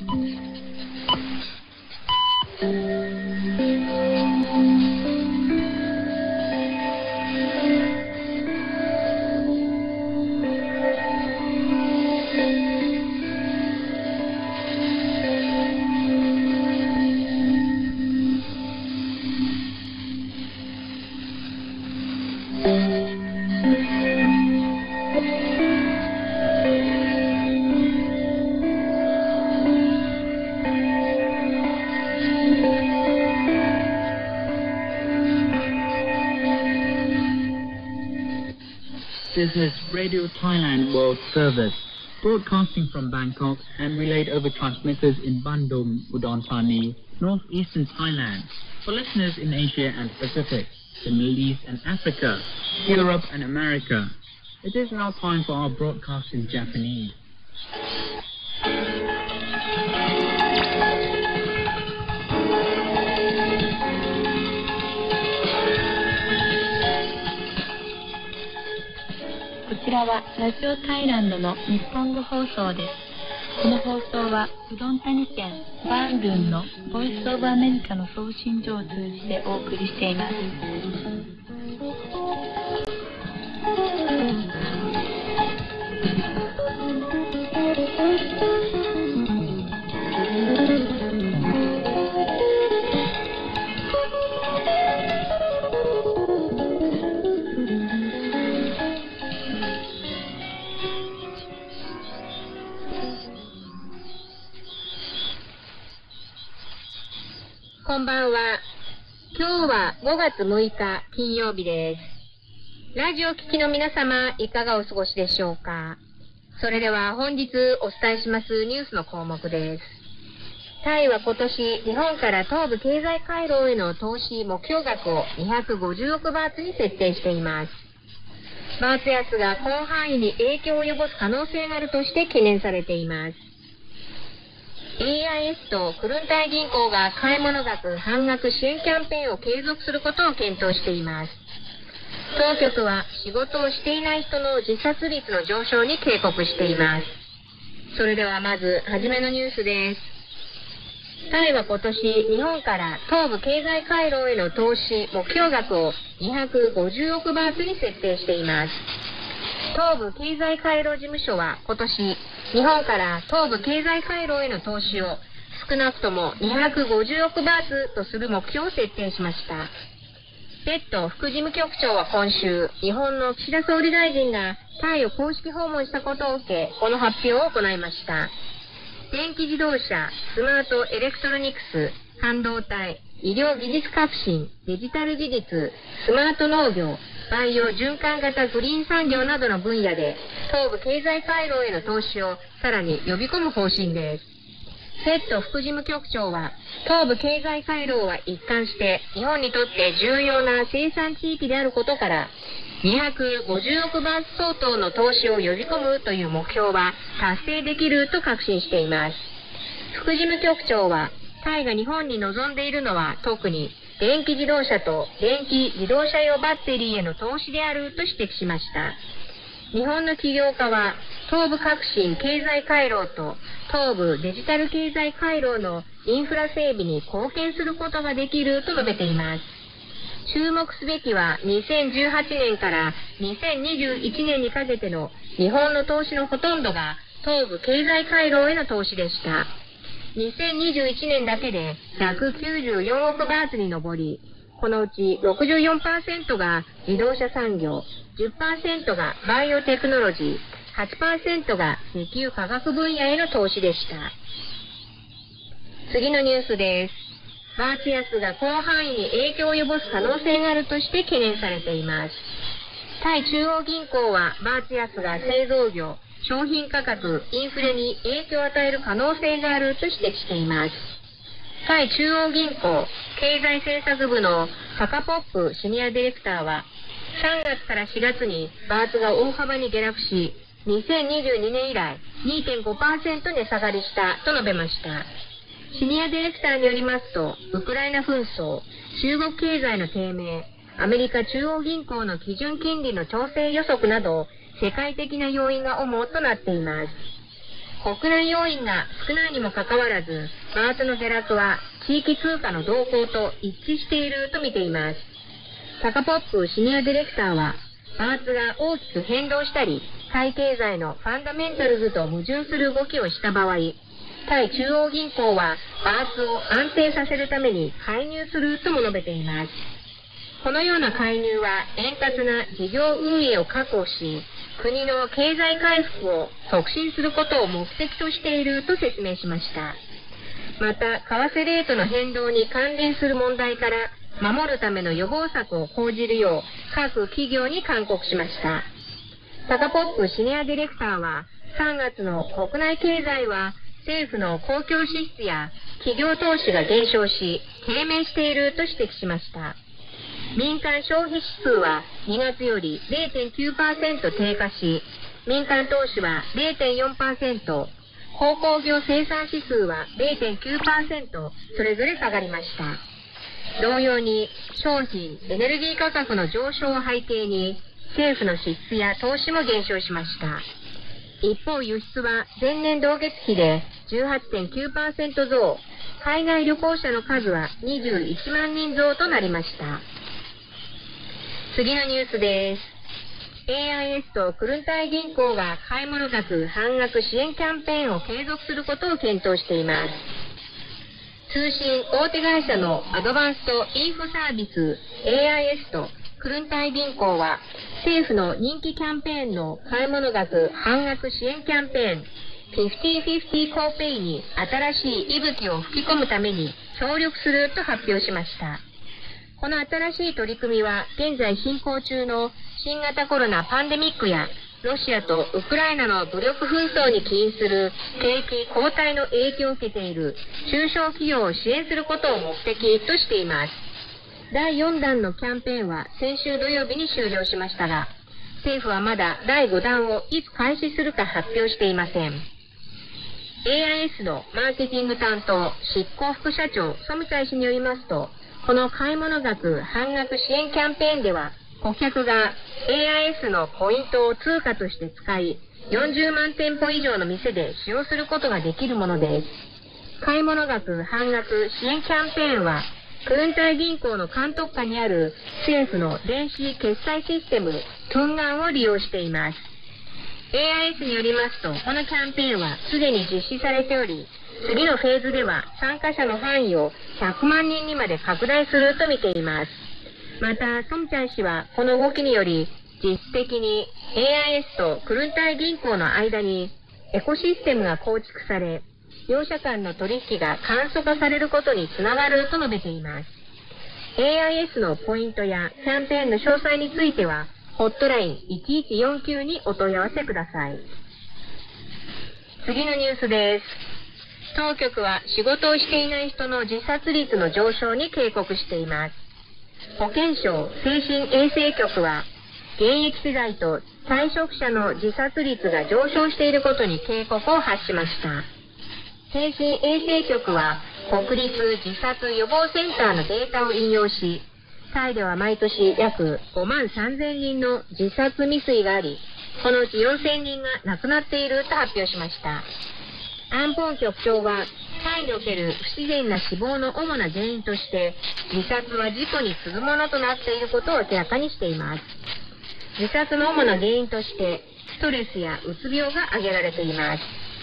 This is Radio Thailand World Service, broadcasting from Bangkok and relayed over transmitters in Bandung, Udon Thani, northeastern Thailand, for listeners in Asia and Pacific, the Middle East and Africa, Europe and America. It is now time for our broadcast in Japanese. こちらはラジオタイランドの日本語放送です。この放送はうどん谷県バンドゥンのボイスオブアメリカの送信所を通じてお送りしています。こんばんは。今日は5月6日金曜日です。ラジオ聴きの皆様、いかがお過ごしでしょうか。それでは本日お伝えしますニュースの項目です。タイは今年、日本から東部経済回廊への投資目標額を250億バーツに設定しています。バーツ安が広範囲に影響を及ぼす可能性があるとして懸念されています。AIS とクルンタイ銀行が買い物額半額支援キャンペーンを継続することを検討しています。当局は仕事をしていない人の自殺率の上昇に警告しています。それではまずはじめのニュースです。タイは今年日本から東部経済回廊への投資目標額を250億バーツに設定しています。東部経済回廊事務所は今年日本から東部経済回廊への投資を少なくとも250億バーツとする目標を設定しました。ペット副事務局長は今週、日本の岸田総理大臣がタイを公式訪問したことを受け、この発表を行いました。電気自動車、スマートエレクトロニクス、半導体、医療技術革新、デジタル技術、スマート農業、バイオ循環型グリーン産業などの分野で東部経済回廊への投資をさらに呼び込む方針です。ペット副事務局長は東部経済回廊は一貫して日本にとって重要な生産地域であることから250億バーツ相当の投資を呼び込むという目標は達成できると確信しています。副事務局長はタイが日本に望んでいるのは特に電気自動車と電気自動車用バッテリーへの投資であると指摘しました。日本の起業家は東部革新経済回廊と東部デジタル経済回廊のインフラ整備に貢献することができると述べています。注目すべきは2018年から2021年にかけての日本の投資のほとんどが東部経済回廊への投資でした。2021年だけで194億バーツに上り、このうち 64% が自動車産業、10% がバイオテクノロジー、8% が石油化学分野への投資でした。次のニュースです。バーツ安が広範囲に影響を及ぼす可能性があるとして懸念されています。タイ中央銀行はバーツ安が製造業、商品価格、インフレに影響を与える可能性があると指摘しています。タイ中央銀行経済政策部のサカポップシニアディレクターは3月から4月にバーツが大幅に下落し、2022年以来 2.5% 値下がりしたと述べました。シニアディレクターによりますと、ウクライナ紛争、中国経済の低迷、アメリカ中央銀行の基準金利の調整予測など世界的な要因が主となっています。 国内要因が少ないにもかかわらず、パーツの下落は地域通貨の動向と一致していると見ています。タカポップシニアディレクターは、パーツが大きく変動したり、タイ経済のファンダメンタルズと矛盾する動きをした場合、タイ中央銀行はパーツを安定させるために介入するとも述べています。このような介入は円滑な事業運営を確保し、国の経済回復を促進することを目的としていると説明しました。また、為替レートの変動に関連する問題から守るための予防策を講じるよう各企業に勧告しました。タカポップシニアディレクターは、3月の国内経済は政府の公共支出や企業投資が減少し、低迷していると指摘しました。民間消費指数は2月より 0.9% 低下し、民間投資は 0.4%、鉱工業生産指数は 0.9% それぞれ下がりました。同様に商品・エネルギー価格の上昇を背景に政府の支出や投資も減少しました。一方、輸出は前年同月比で 18.9% 増、海外旅行者の数は21万人増となりました。次のニュースです。AIS とクルンタイ銀行が買い物額半額支援キャンペーンを継続することを検討しています。通信大手会社のアドバンストインフォサービス AIS とクルンタイ銀行は政府の人気キャンペーンの買い物額半額支援キャンペーン 50/50 コーペイに新しい息吹を吹き込むために協力すると発表しました。この新しい取り組みは現在進行中の新型コロナパンデミックやロシアとウクライナの武力紛争に起因する景気後退の影響を受けている中小企業を支援することを目的としています。第4弾のキャンペーンは先週土曜日に終了しましたが、政府はまだ第5弾をいつ開始するか発表していません。AIS のマーケティング担当執行副社長ソムチャイ氏によりますと、この買い物額半額支援キャンペーンでは顧客が AIS のポイントを通貨として使い、40万店舗以上の店で使用することができるものです。買い物額半額支援キャンペーンは、クルンタイ銀行の監督下にある政府の電子決済システム、トゥンガンを利用しています。AIS によりますと、このキャンペーンはすでに実施されており、次のフェーズでは参加者の範囲を100万人にまで拡大すると見ています。また、ソムチャイ氏はこの動きにより、実質的に AIS とクルンタイ銀行の間にエコシステムが構築され、両者間の取引が簡素化されることにつながると述べています。AIS のポイントやキャンペーンの詳細については、ホットライン1149にお問い合わせください。次のニュースです。当局は仕事をしていない人の自殺率の上昇に警告しています。保健省精神衛生局は、現役世代と退職者の自殺率が上昇していることに警告を発しました。精神衛生局は、国立自殺予防センターのデータを引用し、タイでは毎年約5万3000人の自殺未遂があり、このうち4000人が亡くなっていると発表しました。アンポン局長は、タイにおける不自然な死亡の主な原因として、自殺は事故に次ぐものとなっていることを明らかにしています。自殺の主な原因として、ストレスやうつ病が挙げられています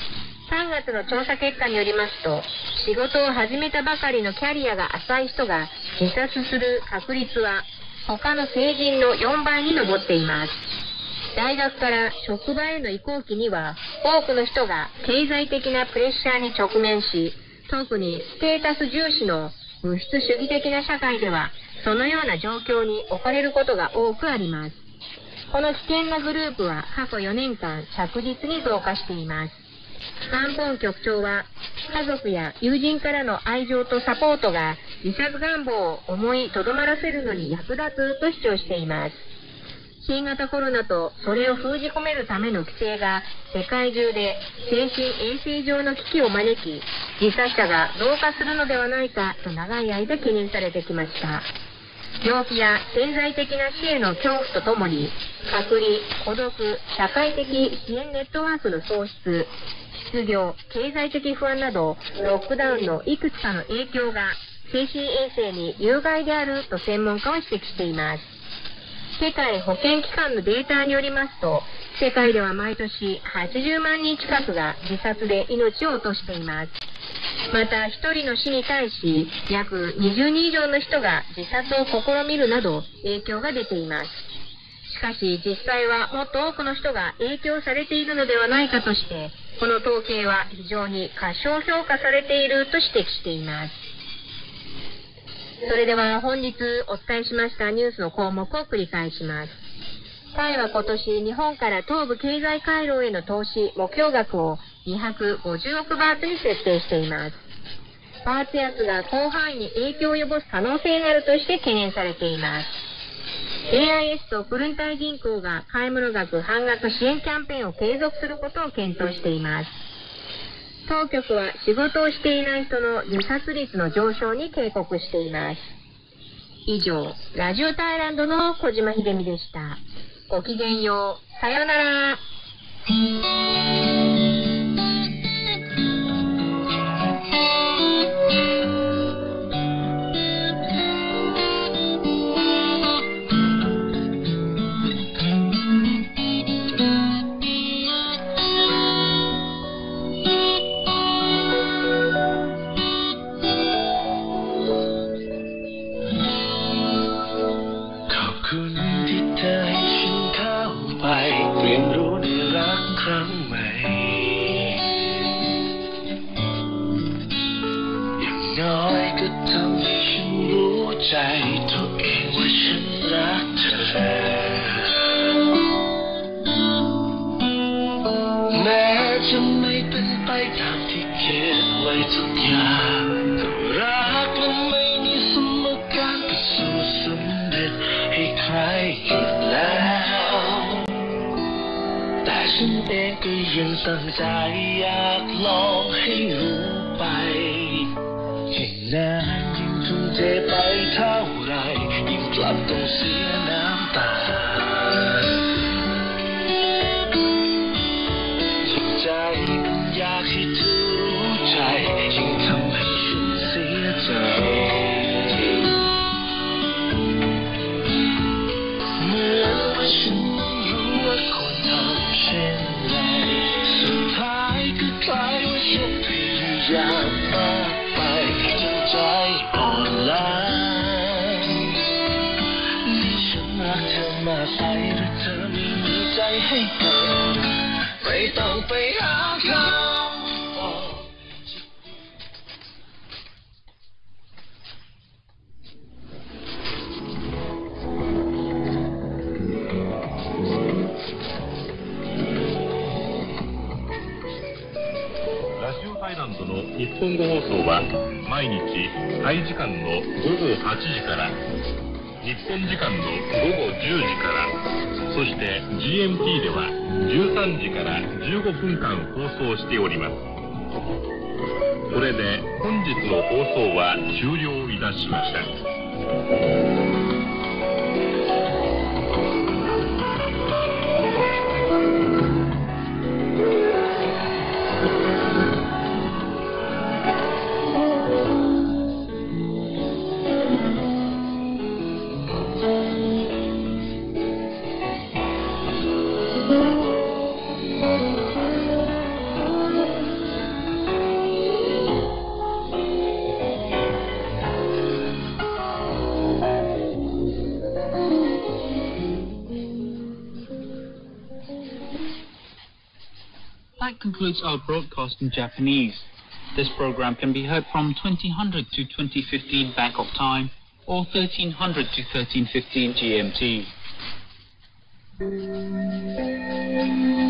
。3月の調査結果によりますと、仕事を始めたばかりのキャリアが浅い人が自殺する確率は、他の成人の4倍に上っています。大学から職場への移行期には、多くの人が経済的なプレッシャーに直面し、特にステータス重視の物質主義的な社会では、そのような状況に置かれることが多くあります。この危険なグループは過去4年間着実に増加しています。アンポン局長は、家族や友人からの愛情とサポートが自殺願望を思いとどまらせるのに役立つと主張しています。新型コロナとそれを封じ込めるための規制が世界中で精神衛生上の危機を招き、自殺者が増加するのではないかと長い間懸念されてきました。病気や潜在的な死への恐怖とともに、隔離、孤独、社会的支援ネットワークの喪失、 失業、経済的不安など、ロックダウンのいくつかの影響が精神衛生に有害であると専門家は指摘しています。世界保健機関のデータによりますと、世界では毎年80万人近くが自殺で命を落としています。また、1人の死に対し、約20人以上の人が自殺を試みるなど影響が出ています。しかし、実際はもっと多くの人が影響されているのではないかとして、この統計は非常に過小評価されていると指摘しています。それでは本日お伝えしましたニュースの項目を繰り返します。タイは今年日本から東部経済回廊への投資目標額を250億バーツに設定しています。バーツ安が広範囲に影響を及ぼす可能性があるとして懸念されています。AIS とクルンタイ銀行が買い物額半額支援キャンペーンを継続することを検討しています。当局は仕事をしていない人の自殺率の上昇に警告しています。以上、ラジオタイランドの小島秀美でした。ごきげんよう。さようなら。 ตั้งใจอยากลองให้รู้ไปให้นานยิ่งทุ่มเทไปเท่าไรยิ่งกลับต้องเสียน้ำตายิ่งใจมันอยากให้เธอรู้ใจยิ่งทำให้ฉันเสียใจเหมือนว่าฉันรู้ว่าควรทำเช่นไรสุดท้ายก็กลายว่าฉันพยายามมากไปจนใจอ่อนล้านี่ฉันรักเธอมากไปหรือเธอไม่มีใจให้กันไม่ต้องไปหาเขา日本語放送は毎日タイ時間の午後8時から日本時間の午後10時からそして GMT では13時から15分間放送しております。これで本日の放送は終了いたしました。 That concludes our broadcast in Japanese. This program can be heard from 2000 to 2015 Bangkok time or 1300 to 1315 GMT.